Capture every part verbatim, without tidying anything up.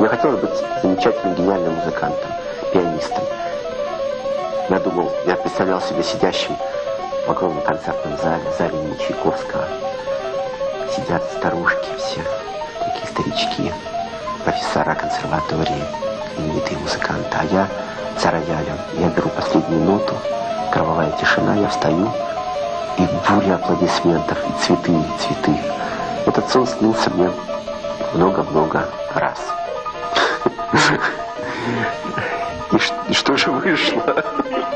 Мне хотелось быть замечательным, гениальным музыкантом, пианистом. Я думал, я представлял себя сидящим в огромном концертном зале, в зале имени Чайковского. Сидят старушки все, такие старички, профессора консерватории, именитые музыканты. А я за роялем, я беру последнюю ноту, кровавая тишина, я встаю, и буря аплодисментов, и цветы, и цветы. Этот сон снился мне много-много раз. И что же вышло?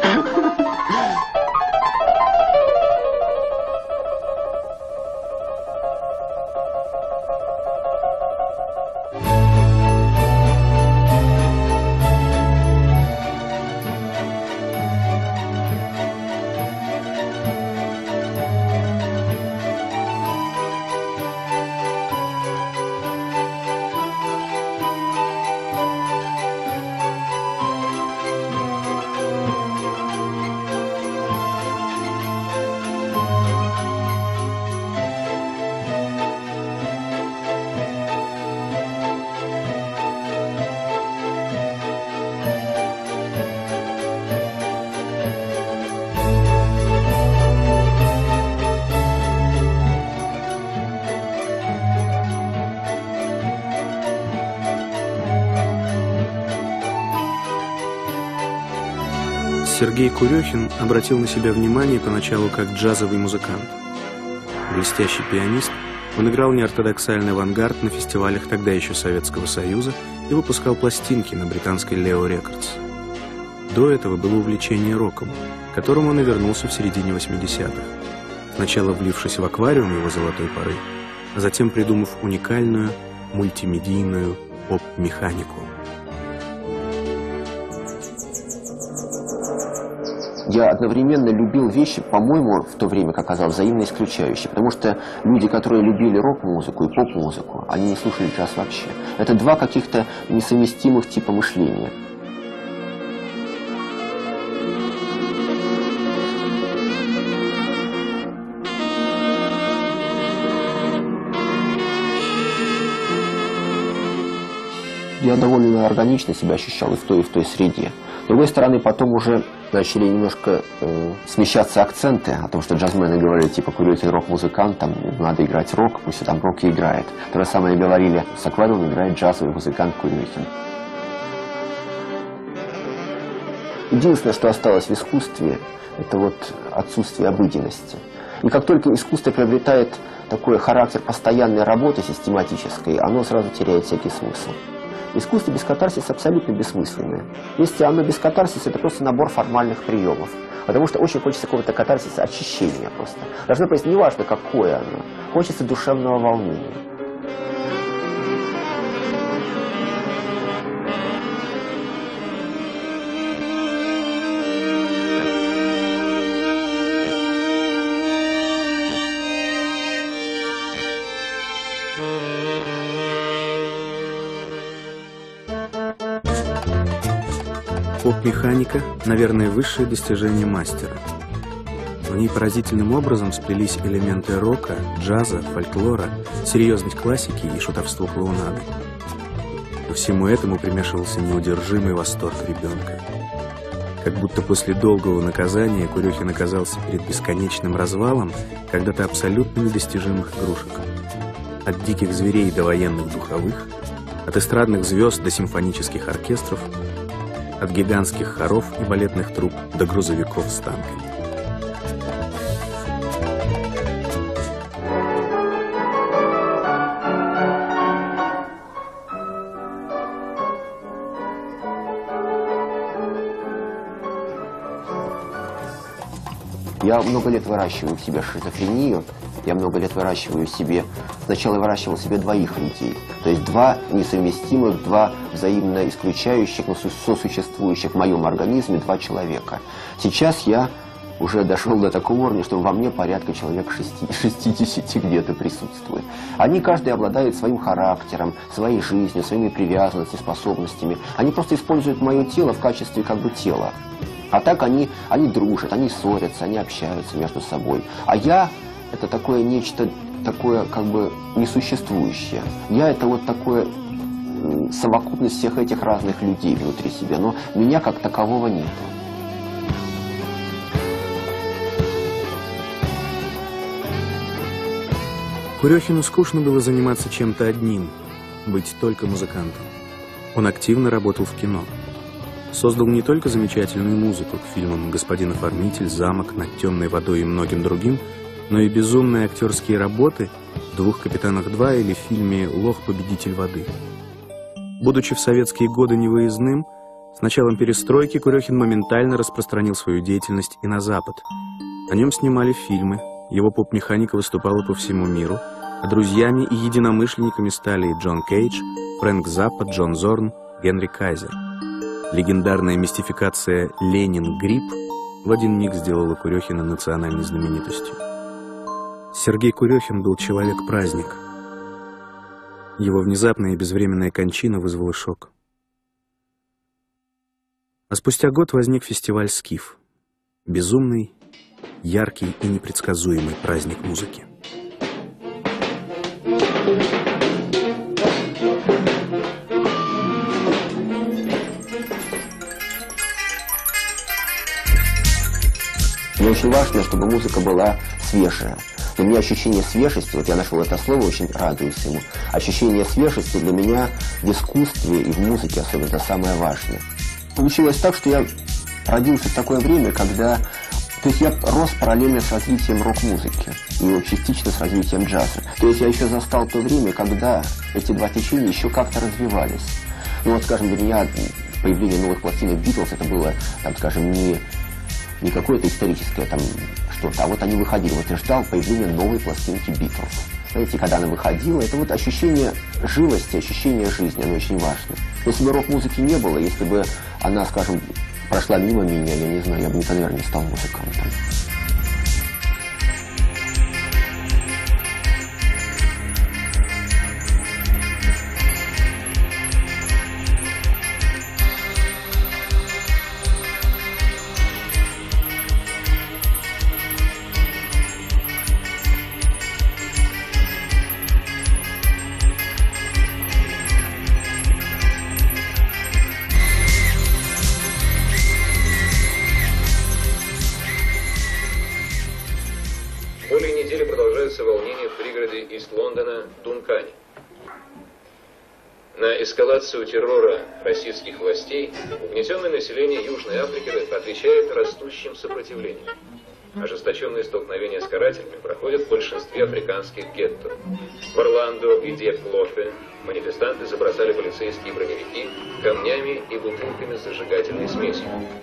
Сергей Курехин обратил на себя внимание поначалу как джазовый музыкант. Блестящий пианист, он играл неортодоксальный авангард на фестивалях тогда еще Советского Союза и выпускал пластинки на британской Leo Records. До этого было увлечение роком, к которому он и вернулся в середине восьмидесятых, сначала влившись в аквариум его золотой поры, а затем придумав уникальную мультимедийную поп-механику. Я одновременно любил вещи, по-моему, в то время, как оказалось, взаимно исключающие. Потому что люди, которые любили рок-музыку и поп-музыку, они не слушали джаз вообще. Это два каких-то несовместимых типа мышления. Я довольно органично себя ощущал и в той, и в той среде. С другой стороны, потом уже начали немножко э, смещаться акценты о том, что джазмены говорили, типа, Курехин рок-музыкант, там надо играть рок, пусть там рок и играет. То же самое говорили, с аквариумом играет джазовый музыкант Курехин. Единственное, что осталось в искусстве, это вот отсутствие обыденности. И как только искусство приобретает такой характер постоянной работы систематической, оно сразу теряет всякий смысл. Искусство без катарсиса абсолютно бессмысленное. Если оно без катарсиса, это просто набор формальных приемов. Потому что очень хочется какого-то катарсиса, очищения просто. Должно быть, неважно, какое оно. Хочется душевного волнения. Поп-механика, наверное, высшее достижение мастера. В ней поразительным образом сплелись элементы рока, джаза, фольклора, серьезность классики и шутовство клоунады. Ко всему этому примешивался неудержимый восторг ребенка. Как будто после долгого наказания Курехин оказался перед бесконечным развалом когда-то абсолютно недостижимых игрушек. От диких зверей до военных духовых, от эстрадных звезд до симфонических оркестров, от гигантских хоров и балетных труп до грузовиков с танками. Я много лет выращиваю в себе шизофрению, я много лет выращиваю в себе, сначала выращивал в себе двоих людей, то есть два несовместимых, два взаимно исключающих, но сосуществующих в моем организме два человека. Сейчас я уже дошел до такого уровня, что во мне порядка человек шестидесяти где-то присутствует. Они каждый обладает своим характером, своей жизнью, своими привязанностями, способностями. Они просто используют мое тело в качестве как бы тела. А так они, они дружат, они ссорятся, они общаются между собой. А я – это такое нечто, такое как бы несуществующее. Я – это вот такое он совокупность всех этих разных людей внутри себя, но меня как такового нет. Курехину скучно было заниматься чем-то одним, быть только музыкантом. Он активно работал в кино. Создал не только замечательную музыку к фильмам «Господин оформитель», «Замок», «Над темной водой» и многим другим, но и безумные актерские работы в «Двух капитанах два» или в фильме «Лох, победитель воды». Будучи в советские годы невыездным, с началом перестройки Курехин моментально распространил свою деятельность и на Запад. О нем снимали фильмы, его поп-механика выступала по всему миру, а друзьями и единомышленниками стали Джон Кейдж, Фрэнк Заппа, Джон Зорн, Генри Кайзер. Легендарная мистификация «Ленин-грипп» в один миг сделала Курехина национальной знаменитостью. Сергей Курехин был человек-праздник. Его внезапная и безвременная кончина вызвала шок. А спустя год возник фестиваль «Скиф». Безумный, яркий и непредсказуемый праздник музыки. Мне очень важно, чтобы музыка была свежая. Для меня ощущение свежести, вот я нашел это слово, очень радуюсь ему. Ощущение свежести для меня в искусстве и в музыке особенно это самое важное. Получилось так, что я родился в такое время, когда... То есть я рос параллельно с развитием рок-музыки и частично с развитием джаза. То есть я еще застал то время, когда эти два течения еще как-то развивались. Ну вот, скажем, для меня появление новых пластинок Битлз это было, там, скажем, не, не какое-то историческое там что-то, а вот они выходили. Вот я ждал появления новой пластинки Битлз. Знаете, когда она выходила, это вот ощущение живости, ощущение жизни, оно очень важно. Если бы рок-музыки не было, если бы она, скажем, прошла мимо меня, я не знаю, я бы никогда, наверное, не стал музыкантом. Волнения в пригороде Ист-Лондона Дункане. На эскалацию террора российских властей угнетенное население Южной Африки отвечает растущим сопротивлением. Ожесточенные столкновения с карателями проходят в большинстве африканских гетто. В Орландо и Диеплофе манифестанты забросали полицейские броневики камнями и бутылками с зажигательной смесью.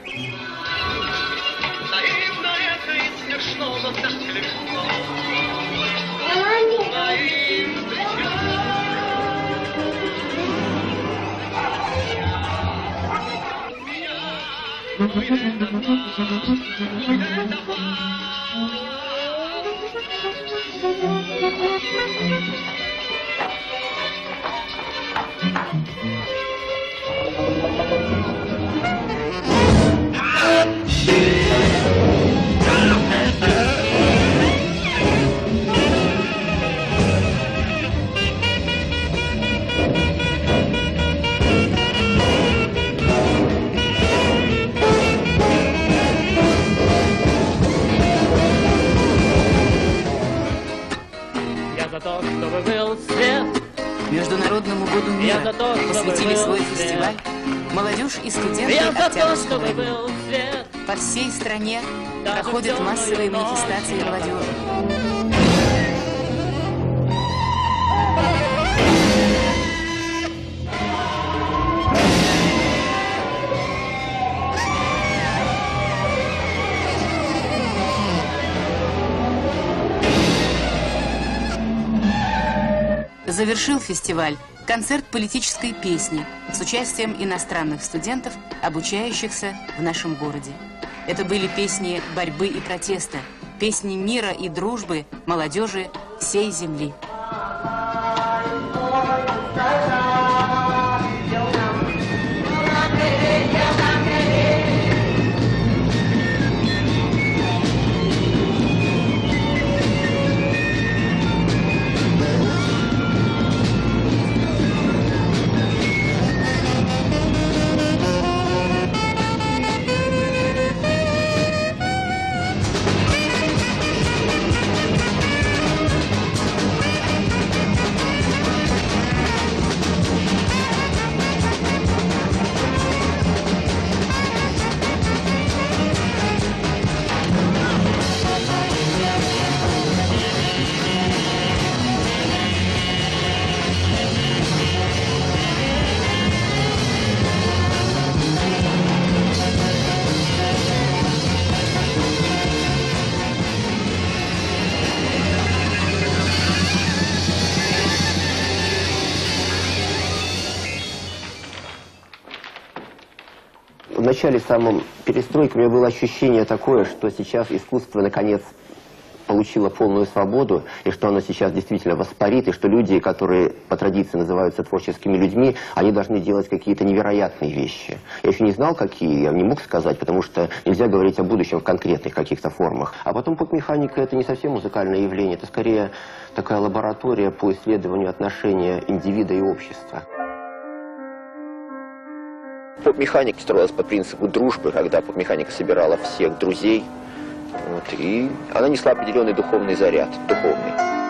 Международному году мира посвятили свой фестиваль молодежь и студенты Октябрьской войны. По всей стране проходят массовые манифестации молодежи. Завершил фестиваль концерт политической песни с участием иностранных студентов, обучающихся в нашем городе. Это были песни борьбы и протеста, песни мира и дружбы молодежи всей земли. В начале самом перестройки у меня было ощущение такое, что сейчас искусство наконец получило полную свободу, и что оно сейчас действительно воспарит, и что люди, которые по традиции называются творческими людьми, они должны делать какие-то невероятные вещи. Я еще не знал, какие, я не мог сказать, потому что нельзя говорить о будущем в конкретных каких-то формах. А потом поп-механика — это не совсем музыкальное явление, это скорее такая лаборатория по исследованию отношения индивида и общества. Поп-механика строилась по принципу дружбы, когда поп-механика собирала всех друзей, вот, и она несла определенный духовный заряд, духовный.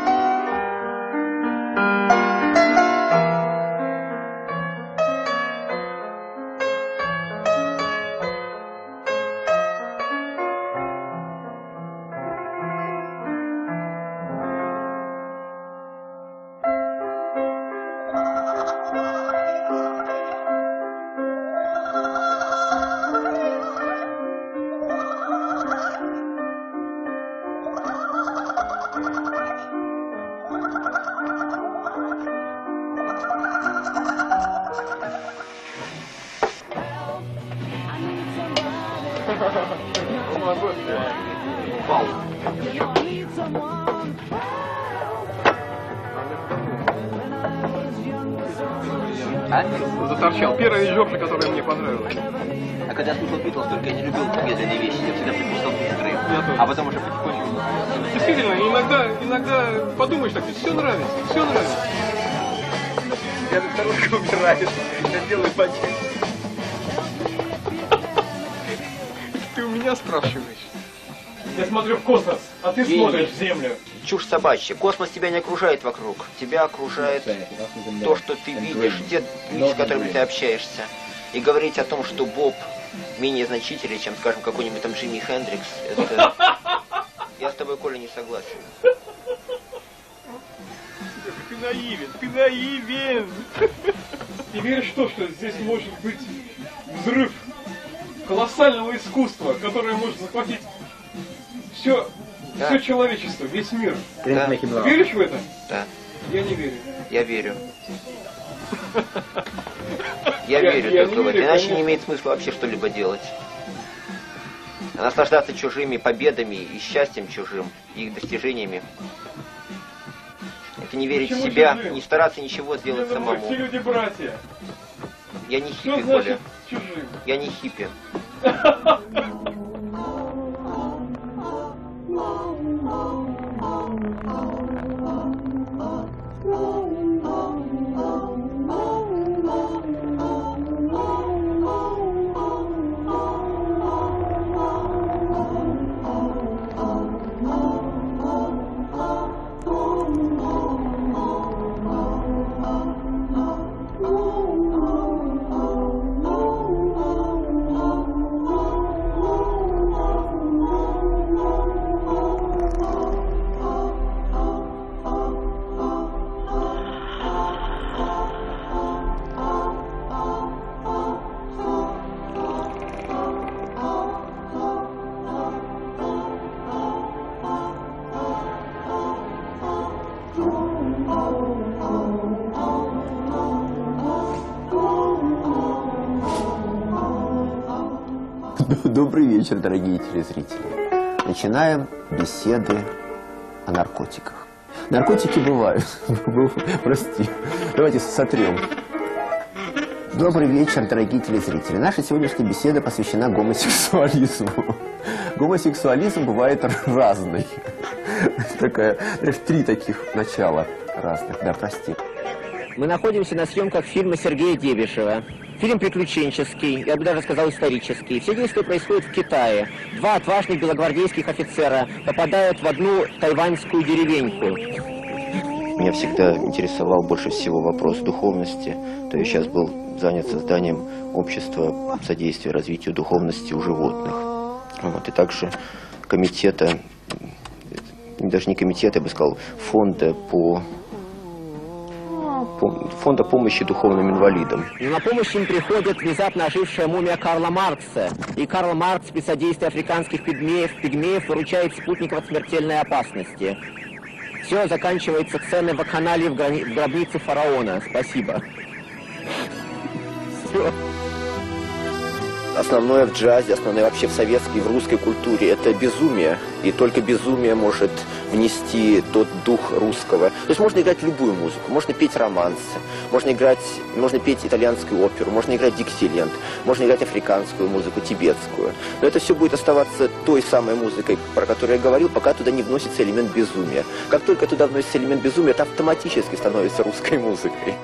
Заторчал. Первая вещь, которая мне понравилась. А когда я слушал Битлз, только я не любил медленные вещи, я всегда предпочитал быстрые, а потом уже потихоньку. Действительно, иногда, иногда подумаешь так, все нравится, все нравится. Я на старушку убираю, я делаю почти. Ты у меня спрашиваешь? Я смотрю в космос, а ты Гений. Смотришь в Землю. Чушь собачья. Космос тебя не окружает вокруг. Тебя окружает то, что ты видишь, те люди, с которыми ты общаешься. И говорить о том, что Боб менее значительный, чем, скажем, какой-нибудь там Джимми Хендрикс, это... Я с тобой, Коля, не согласен. Ты наивен, ты наивен. Ты веришь в то, что здесь может быть взрыв колоссального искусства, которое может захватить все, да. все человечество, весь мир. Да. Веришь в это? Да. Я не верю. Я верю. Я, я верю я только в это. Иначе конечно. Не имеет смысла вообще что-либо делать. Наслаждаться чужими победами и счастьем чужим, и их достижениями. Это не верить Почему в себя, чужим? Не стараться ничего сделать Мне самому. Все люди братья. Я не хиппи, Что значит Коля. Чужим? Я не хиппи. Добрый вечер, дорогие телезрители. Начинаем беседы о наркотиках. Наркотики бывают. Прости. Давайте сотрем. Добрый вечер, дорогие телезрители. Наша сегодняшняя беседа посвящена гомосексуализму. Гомосексуализм бывает разный. Такая, три таких начала разных. Да, прости. Мы находимся на съемках фильма Сергея Дебишева. Фильм приключенческий, я бы даже сказал исторический. Все действия происходят в Китае. Два отважных белогвардейских офицера попадают в одну тайваньскую деревеньку. Меня всегда интересовал больше всего вопрос духовности. То есть сейчас был занят созданием общества содействия развитию духовности у животных. Вот. И также комитета, даже не комитета, я бы сказал, фонда по... фонда помощи духовным инвалидам. На помощь им приходит внезапно ожившая мумия Карла Маркса. И Карл Маркс при содействии африканских пигмеев, пигмеев выручает спутников от смертельной опасности. Все заканчивается сценой вакханалии в, грани... в гробнице фараона. Спасибо. Все. основное в джазе, основное вообще в советской, в русской культуре – это безумие. И только безумие может внести тот дух русского. То есть можно играть любую музыку, можно петь романсы, можно играть, можно петь итальянскую оперу, можно играть диксиленд, можно играть африканскую музыку, тибетскую. Но это все будет оставаться той самой музыкой, про которую я говорил, пока туда не вносится элемент безумия. Как только туда вносится элемент безумия, это автоматически становится русской музыкой.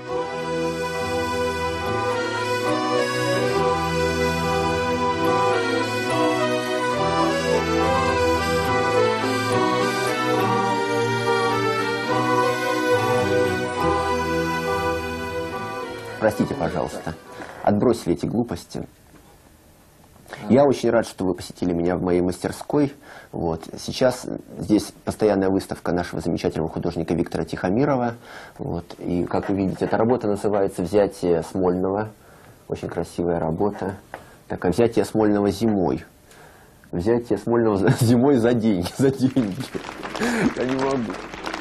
Простите, пожалуйста, отбросили эти глупости. Я очень рад, что вы посетили меня в моей мастерской. Вот. Сейчас здесь постоянная выставка нашего замечательного художника Виктора Тихомирова. Вот. И, как вы видите, эта работа называется «Взятие Смольного». Очень красивая работа. Такая «Взятие Смольного зимой». Взятие Смольного зимой за деньги. За деньги. Я не могу.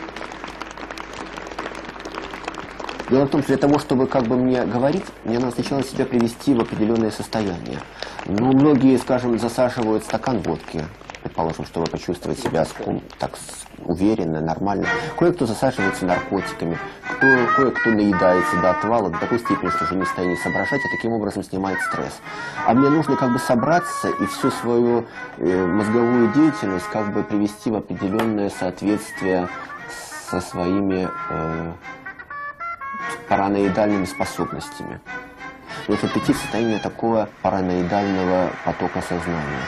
Дело в том, что для того, чтобы как бы мне говорить, мне надо сначала себя привести в определенное состояние. Ну, многие, скажем, засаживают стакан водки, предположим, чтобы почувствовать себя так уверенно, нормально. Кое-кто засаживается наркотиками, кто, кое-кто наедается до отвала, до такой степени, что уже не в состоянии соображать, и таким образом снимает стресс. А мне нужно как бы собраться и всю свою э, мозговую деятельность как бы привести в определенное соответствие со своими... Э, параноидальными способностями. Нужно прийти в состояние такого параноидального потока сознания.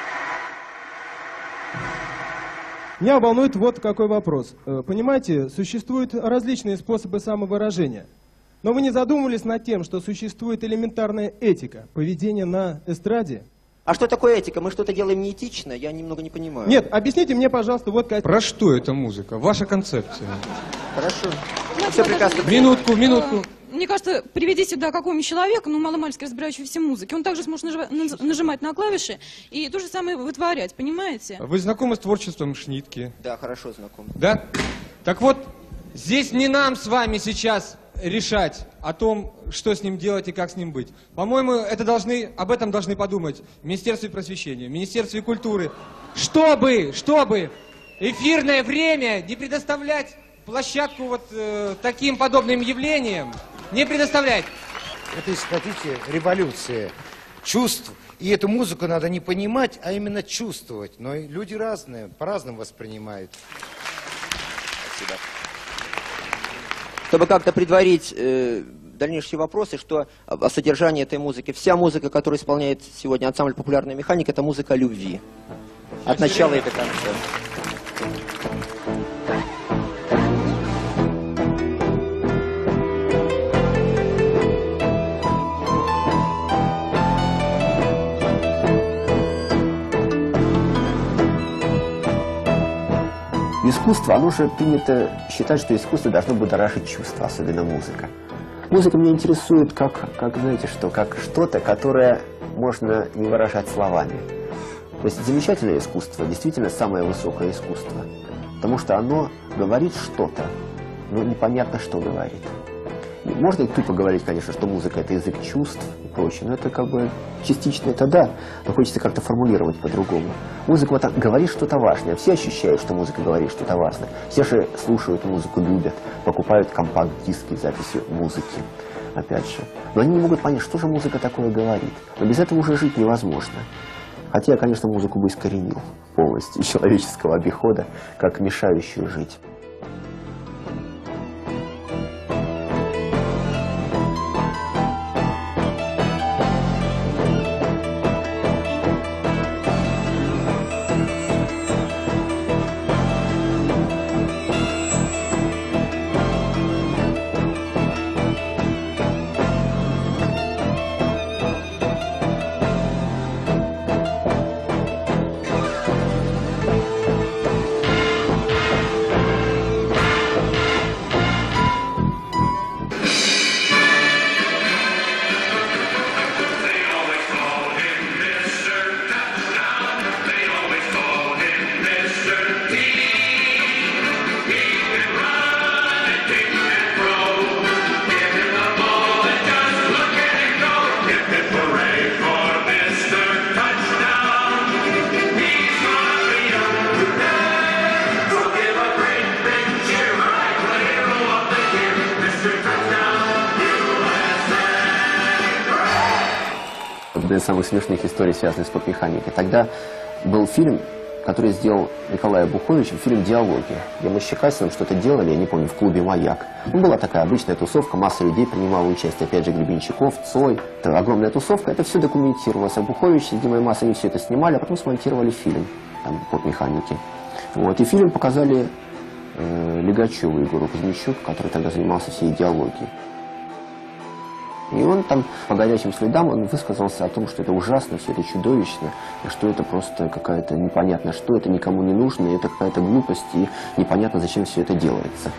Меня волнует вот какой вопрос. Понимаете, существуют различные способы самовыражения. Но вы не задумывались над тем, что существует элементарная этика поведения на эстраде? А что такое этика? Мы что-то делаем неэтично? Я немного не понимаю. Нет, объясните мне, пожалуйста, вот как... Про что эта музыка? Ваша концепция. Хорошо. Знаете, Все прекрасно. Минутку, минутку. Мне кажется, приведите сюда какого-нибудь человека, ну, маломальски разбирающегося в музыке, он также сможет нажимать, нажимать на клавиши и то же самое вытворять, понимаете? Вы знакомы с творчеством Шнитке? Да, хорошо знаком. Да? Так вот, здесь не нам с вами сейчас решать о том, что с ним делать и как с ним быть. По-моему, это должны, об этом должны подумать в Министерстве просвещения, в Министерстве культуры, чтобы, чтобы эфирное время не предоставлять площадку вот э, таким подобным явлениям, не предоставлять. Это, если хотите, революция чувств. И эту музыку надо не понимать, а именно чувствовать. Но и люди разные, по-разному воспринимают. Спасибо. Чтобы как-то предварить э, дальнейшие вопросы, что о содержании этой музыки. Вся музыка, которую исполняет сегодня ансамбль «Популярная механика», это музыка о любви. От начала и до конца. Искусство, оно же принято считать, что искусство должно будоражить чувства, особенно музыка. Музыка меня интересует как, как знаете что, как что-то, которое можно не выражать словами. То есть замечательное искусство, действительно самое высокое искусство, потому что оно говорит что-то, но непонятно, что говорит. Можно и тупо говорить, конечно, что музыка – это язык чувств и прочее, но это как бы частично это да, но хочется как-то формулировать по-другому. Музыка вот говорит что-то важное, все ощущают, что музыка говорит что-то важное. Все же слушают музыку, любят, покупают компакт-диски с записью музыки, опять же. Но они не могут понять, что же музыка такое говорит. Но без этого уже жить невозможно. Хотя я, конечно, музыку бы искоренил полностью из человеческого обихода, как мешающую жить. одна из самых смешных историй, связанных с поп-механикой. Тогда был фильм, который сделал Николай Обухович, фильм «Диалоги», где мы с Чекасиным что-то делали, я не помню, в клубе «Маяк». Ну, была такая обычная тусовка, масса людей принимала участие, опять же, Гребенщиков, Цой. Это огромная тусовка, это все документировалось. Обухович с Димой Масс, они все это снимали, а потом смонтировали фильм там, поп-механики. Вот, и фильм показали э, Лигачеву Егору Кузьмичуку, который тогда занимался всей идеологией. И он там по горячим следам он высказался о том, что это ужасно, все это чудовищно, и что это просто какая-то непонятно что, это никому не нужно, это какая-то глупость, и непонятно, зачем все это делается.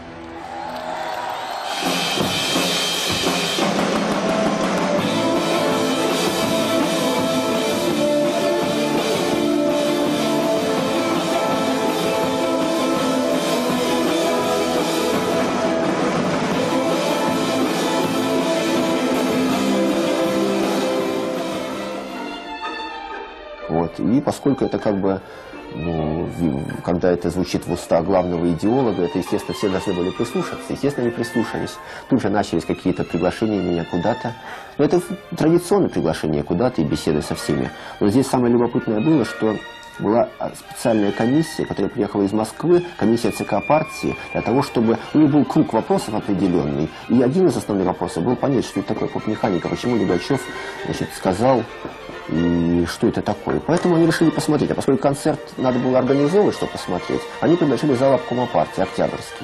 И поскольку это как бы, ну, когда это звучит в устах главного идеолога, это, естественно, все должны были прислушаться. Естественно, они прислушались. Тут же начались какие-то приглашения меня куда-то. Но это традиционное приглашение куда-то и беседы со всеми. Но здесь самое любопытное было, что была специальная комиссия, которая приехала из Москвы, комиссия ЦК партии, для того, чтобы... У них был круг вопросов определенный. И один из основных вопросов был понять, что это такое поп-механика, почему Лигачев, значит, сказал... И что это такое? Поэтому они решили посмотреть. А поскольку концерт надо было организовывать, чтобы посмотреть, они предложили зал обкома партии, Октябрьский.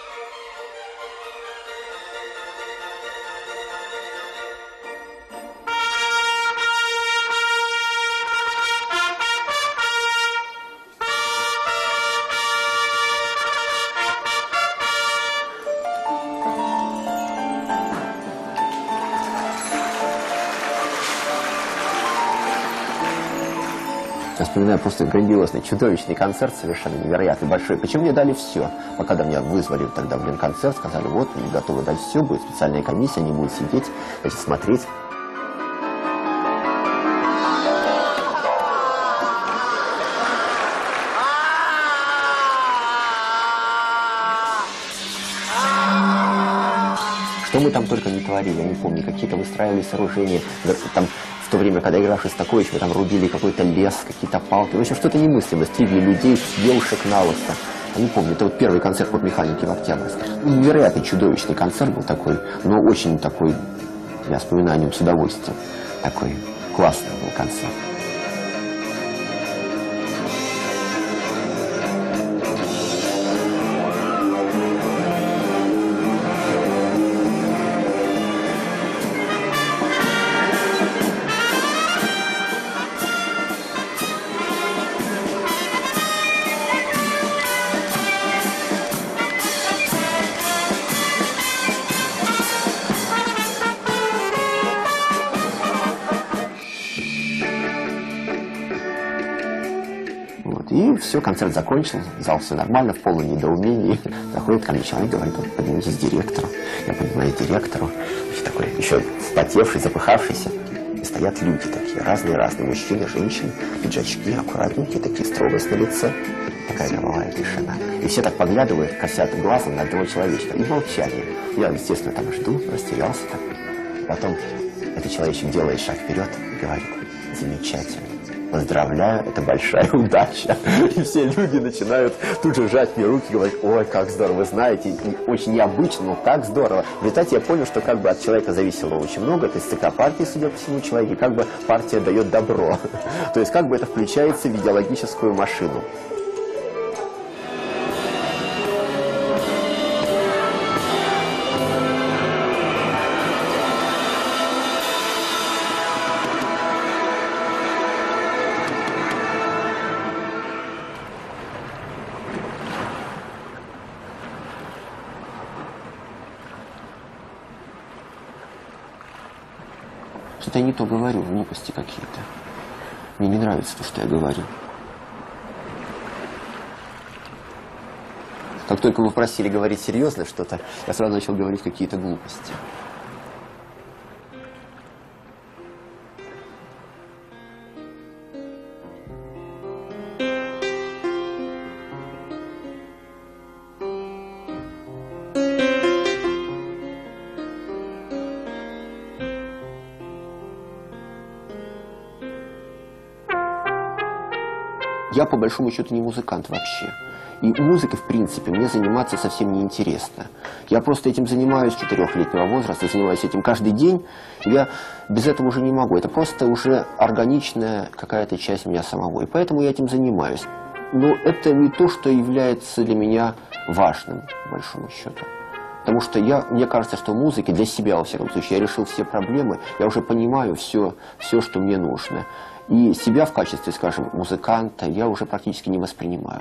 Я вспоминаю просто грандиозный, чудовищный концерт, совершенно невероятно большой. Причем мне дали все. А когда меня вызвали тогда в Ленконцерт, сказали, вот, мы готовы дать все, будет специальная комиссия, они будут сидеть, значит, смотреть. Что мы там только не творили, я не помню, какие-то выстраивали сооружения, там, в то время, когда играл Шостакович, мы там рубили какой-то лес, какие-то палки, в общем, что-то немыслимое, стригли людей, девушек на лысо. Я не помню, это вот первый концерт поп-механики в Октябрьске. Невероятный, чудовищный концерт был такой, но очень такой, я вспоминаю о нем с удовольствием, такой классный был концерт. И все, концерт закончился, зал все нормально, в полном недоумении. Заходит ко мне человек, говорит, поднимитесь к директору. Я поднимаю директору, такой еще вспотевший, запыхавшийся. И стоят люди такие, разные-разные, мужчины, женщины, пиджачки, аккуратненькие, такие, строгость на лице. Такая гробовая тишина. И все так поглядывают, косят глазом на одного человечка. И молчание. Я, естественно, там жду, растерялся так. Потом этот человечек делает шаг вперед и говорит, замечательно. Поздравляю, это большая удача. И все люди начинают тут же сжать мне руки и говорить, ой, как здорово, вы знаете, очень необычно, но как здорово. В результате я понял, что как бы от человека зависело очень много, то есть ЦК партии, судя по всему, человеку, как бы партия дает добро. То есть как бы это включается в идеологическую машину. Что-то я не то говорю, глупости какие-то. Мне не нравится то, что я говорю. Как только вы просили говорить серьезно что-то, я сразу начал говорить какие-то глупости. Я, по большому счету, не музыкант вообще. И музыкой, в принципе, мне заниматься совсем не интересно. Я просто этим занимаюсь с четырехлетнего возраста, занимаюсь этим каждый день. Я без этого уже не могу. Это просто уже органичная какая-то часть меня самого. И поэтому я этим занимаюсь. Но это не то, что является для меня важным, по большому счету. Потому что я, мне кажется, что музыка для себя, во всяком случае, я решил все проблемы, я уже понимаю все, все, что мне нужно. И себя в качестве, скажем, музыканта я уже практически не воспринимаю.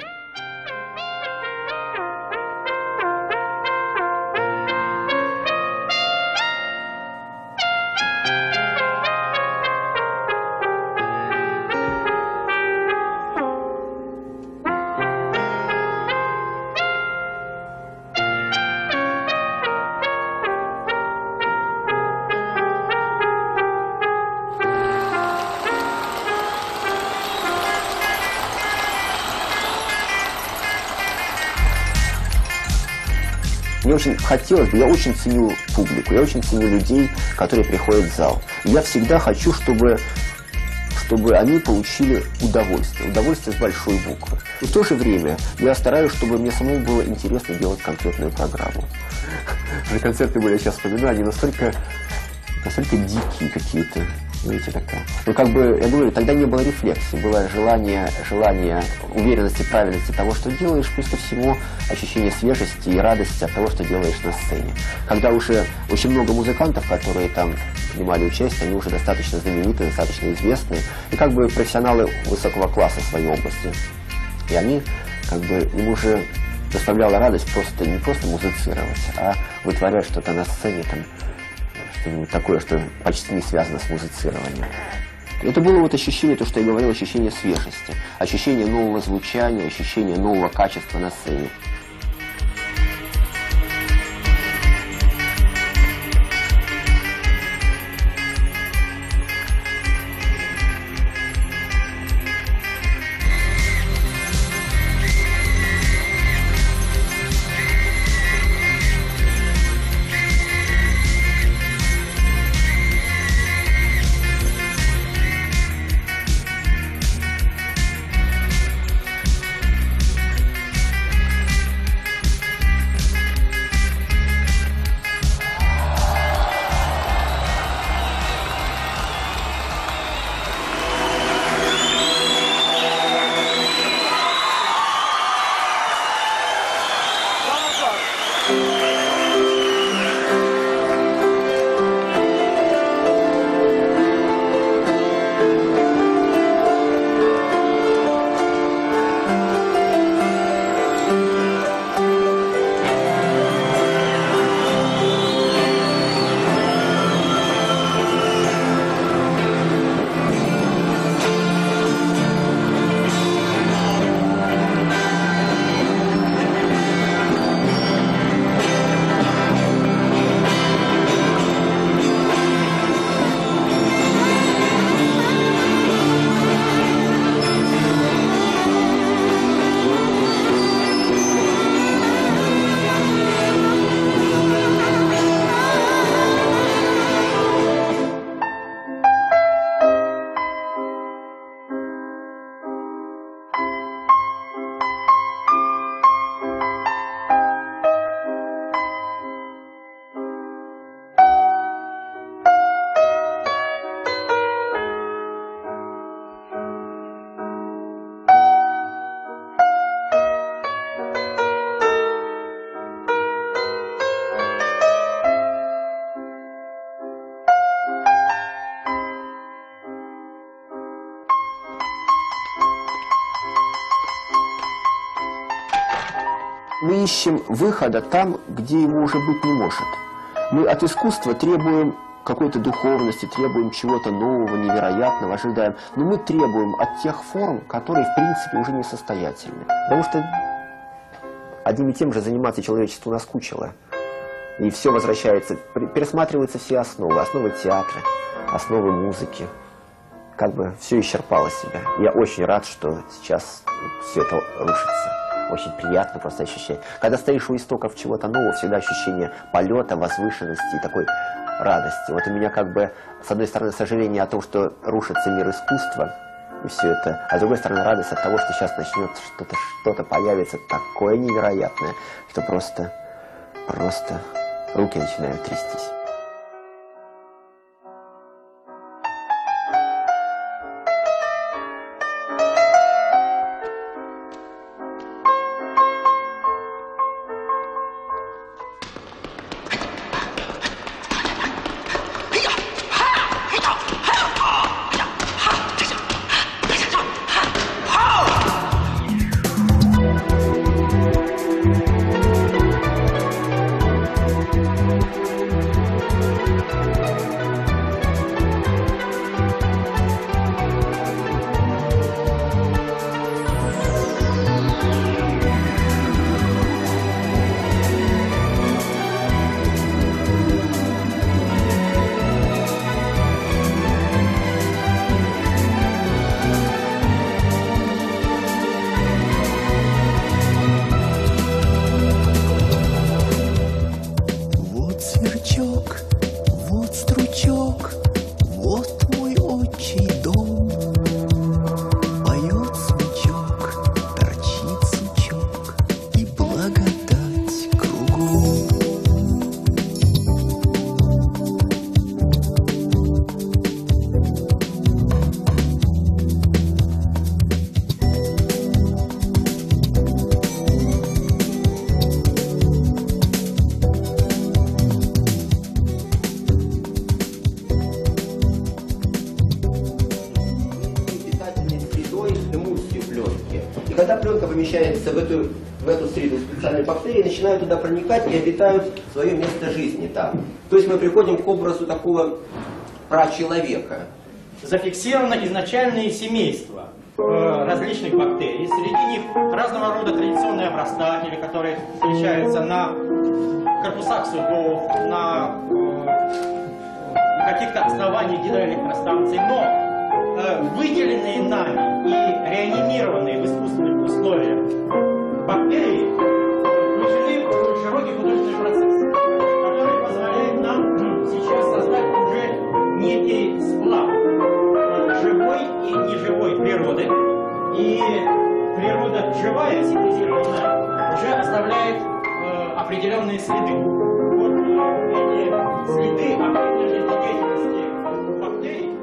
Мне очень хотелось бы, я очень ценю публику, я очень ценю людей, которые приходят в зал. И я всегда хочу, чтобы, чтобы они получили удовольствие, удовольствие с большой буквы. И в то же время я стараюсь, чтобы мне самому было интересно делать конкретную программу. Концерты были, я сейчас вспоминаю, они настолько, настолько дикие какие-то. Видите, такая. Ну, как бы, я говорю, тогда не было рефлексии, было желание, желание уверенности, правильности того, что делаешь, плюс ко всему ощущение свежести и радости от того, что делаешь на сцене. Когда уже очень много музыкантов, которые там принимали участие, они уже достаточно знаменитые, достаточно известные, и как бы профессионалы высокого класса в своей области. И они, как бы, им уже доставляла радость просто не просто музицировать, а вытворять что-то на сцене, там, что-нибудь такое, что почти не связано с музицированием. Это было вот ощущение, то, что я говорил, ощущение свежести, ощущение нового звучания, ощущение нового качества на сцене. Мы ищем выхода там, где его уже быть не может. Мы от искусства требуем какой-то духовности, требуем чего-то нового, невероятного, ожидаем. Но мы требуем от тех форм, которые, в принципе, уже несостоятельны. Потому что одним и тем же заниматься человечеству наскучило. И все возвращается, пересматриваются все основы, основы театра, основы музыки. Как бы все исчерпало себя. Я очень рад, что сейчас все это рушится. Очень приятно просто ощущать. Когда стоишь у истоков чего-то нового, всегда ощущение полета, возвышенности и такой радости. Вот у меня как бы, с одной стороны, сожаление о том, что рушится мир искусства, и все это. А с другой стороны, радость от того, что сейчас начнет что-то, что-то появится такое невероятное, что просто, просто руки начинают трястись. И когда пленка помещается в эту, в эту среду, специальные бактерии начинают туда проникать и обитают свое место жизни там. То есть мы приходим к образу такого прачеловека. Зафиксировано изначальные семейства э, различных бактерий. Среди них разного рода традиционные обрастатели, которые встречаются на корпусах судов, на э, каких-то основаниях гидроэлектростанций. Но э, выделенные нами и реанимированные в искусственных условиях бактерии включены в широкий художественный процесс, который позволяет нам сейчас создать уже некий сплав живой и неживой природы. И природа живая, синтезированная, уже оставляет э, определенные следы. Вот эти следы определенной деятельности бактерий.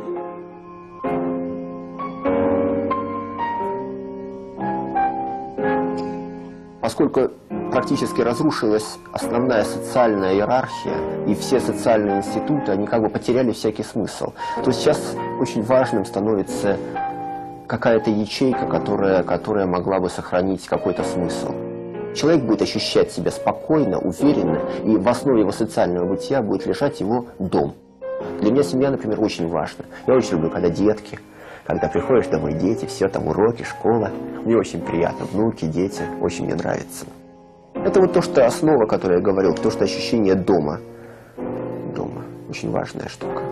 Поскольку практически разрушилась основная социальная иерархия, и все социальные институты, они как бы потеряли всякий смысл, то сейчас очень важным становится какая-то ячейка, которая, которая могла бы сохранить какой-то смысл. Человек будет ощущать себя спокойно, уверенно, и в основе его социального бытия будет лежать его дом. Для меня семья, например, очень важна. Я очень люблю, когда детки, когда приходишь домой, дети, все там уроки, школа. Мне очень приятно, внуки, дети, очень мне нравится. Это вот то, что основа, о которой я говорил, то, что ощущение дома. Дома. Очень важная штука.